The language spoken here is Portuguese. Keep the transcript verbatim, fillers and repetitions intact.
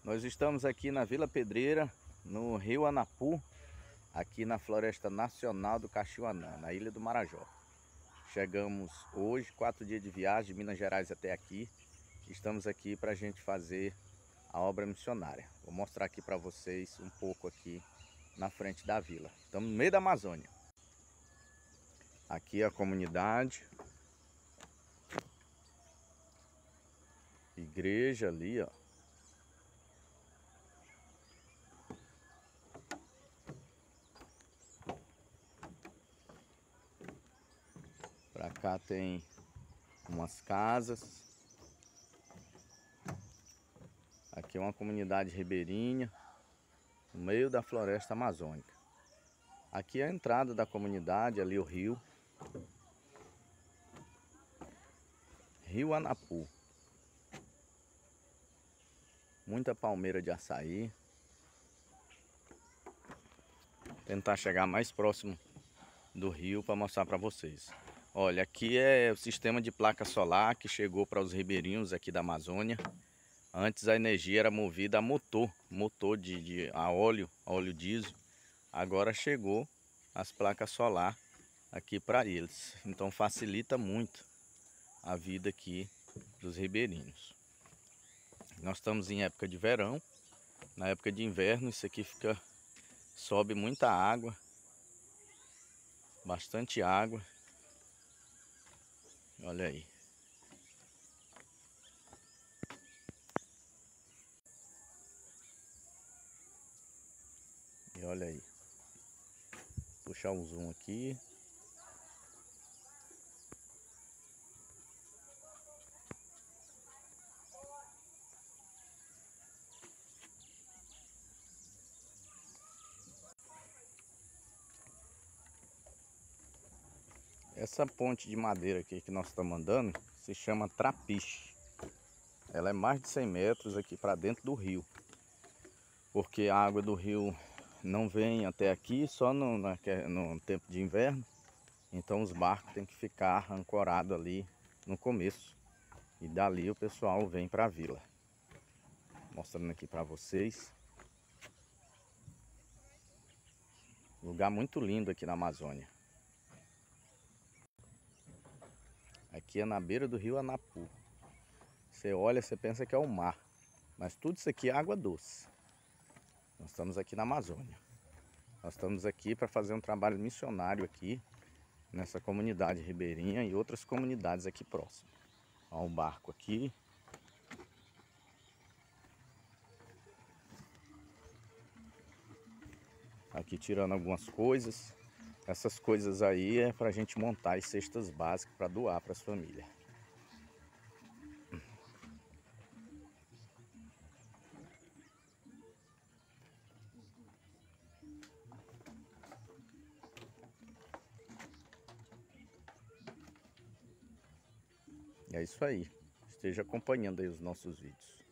Nós estamos aqui na Vila Pedreira, no Rio Anapu, aqui na Floresta Nacional do Caxiuanã, na Ilha do Marajó. Chegamos hoje, quatro dias de viagem de Minas Gerais até aqui. Estamos aqui para a gente fazer a obra missionária. Vou mostrar aqui para vocês um pouco aqui na frente da vila. Estamos no meio da Amazônia. Aqui é a comunidade. Igreja ali, ó. Pra cá tem umas casas. Aqui é uma comunidade ribeirinha, no meio da floresta amazônica. Aqui é a entrada da comunidade, ali o rio. Rio Anapu. Muita palmeira de açaí. Tentar chegar mais próximo do rio para mostrar para vocês. Olha, aqui é o sistema de placa solar que chegou para os ribeirinhos aqui da Amazônia. Antes a energia era movida a motor, motor de, de a óleo, óleo diesel. Agora chegou as placas solar aqui para eles. Então facilita muito a vida aqui dos ribeirinhos. Nós estamos em época de verão. Na época de inverno isso aqui fica, sobe muita água, bastante água. Olha aí. E olha aí. Vou puxar um zoom aqui. Essa ponte de madeira aqui que nós estamos andando se chama trapiche. Ela é mais de cem metros aqui para dentro do rio. Porque a água do rio não vem até aqui só no, na, no tempo de inverno. Então os barcos têm que ficar ancorados ali no começo. E dali o pessoal vem para a vila. Mostrando aqui para vocês. Lugar muito lindo aqui na Amazônia. Aqui é na beira do rio Anapu. Você olha, você pensa que é o mar. Mas tudo isso aqui é água doce. Nós estamos aqui na Amazônia. Nós estamos aqui para fazer um trabalho missionário aqui. Nessa comunidade ribeirinha e outras comunidades aqui próximas. Há um barco aqui. Aqui tirando algumas coisas. Essas coisas aí é para a gente montar as cestas básicas para doar para as famílias. E é isso aí. Esteja acompanhando aí os nossos vídeos.